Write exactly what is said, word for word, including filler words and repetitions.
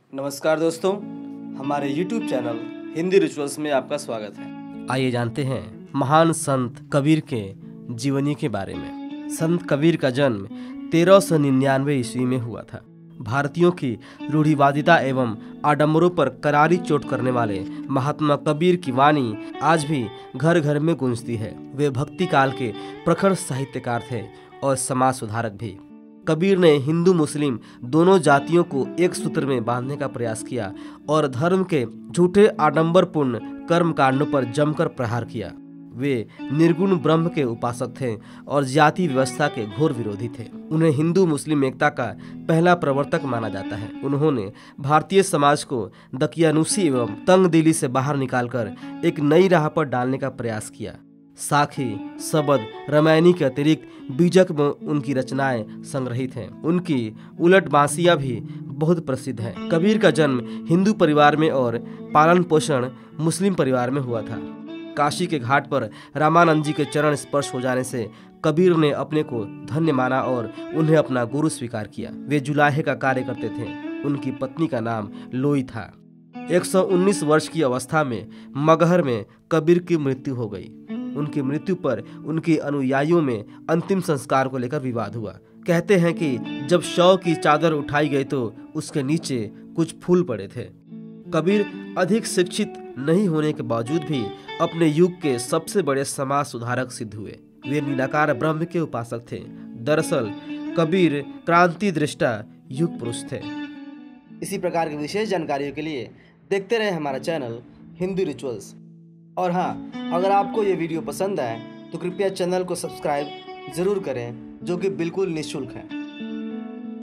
नमस्कार दोस्तों, हमारे यूट्यूब चैनल हिंदी रिचुअल्स में आपका स्वागत है। आइए जानते हैं महान संत कबीर के जीवनी के बारे में। संत कबीर का जन्म तेरह सौ निन्यानवे ईस्वी में हुआ था। भारतीयों की रूढ़िवादिता एवं आडंबरों पर करारी चोट करने वाले महात्मा कबीर की वाणी आज भी घर घर में गूंजती है। वे भक्ति काल के प्रखर साहित्यकार थे और समाज सुधारक भी। कबीर ने हिंदू मुस्लिम दोनों जातियों को एक सूत्र में बांधने का प्रयास किया और धर्म के झूठे आडंबरपूर्ण कर्म कांडों पर जमकर प्रहार किया। वे निर्गुण ब्रह्म के उपासक थे और जाति व्यवस्था के घोर विरोधी थे। उन्हें हिंदू मुस्लिम एकता का पहला प्रवर्तक माना जाता है। उन्होंने भारतीय समाज को दकियानुसी एवं तंगदिली से बाहर निकालकर एक नई राह पर डालने का प्रयास किया। साखी, सबद, रामायणी के अतिरिक्त बीजक में उनकी रचनाएं संग्रहित हैं। उनकी उलट बांसियां भी बहुत प्रसिद्ध हैं। कबीर का जन्म हिंदू परिवार में और पालन पोषण मुस्लिम परिवार में हुआ था। काशी के घाट पर रामानंद जी के चरण स्पर्श हो जाने से कबीर ने अपने को धन्य माना और उन्हें अपना गुरु स्वीकार किया। वे जुलाहे का कार्य करते थे। उनकी पत्नी का नाम लोई था। एक सौ उन्नीस वर्ष की अवस्था में मगहर में कबीर की मृत्यु हो गई। उनकी मृत्यु पर उनके अनुयायियों में अंतिम संस्कार को लेकर विवाद हुआ। कहते हैं कि जब शव की चादर उठाई गई तो उसके नीचे कुछ फूल पड़े थे। कबीर अधिक शिक्षित नहीं होने के बावजूद भी अपने युग के सबसे बड़े समाज सुधारक सिद्ध हुए। वे निराकार ब्रह्म के उपासक थे। दरअसल कबीर क्रांति दृष्टा युग पुरुष थे। इसी प्रकार की विशेष जानकारियों के लिए देखते रहे हमारा चैनल हिंदी रिचुअल्स। और हाँ, अगर आपको ये वीडियो पसंद आए तो कृपया चैनल को सब्सक्राइब जरूर करें, जो कि बिल्कुल निःशुल्क है।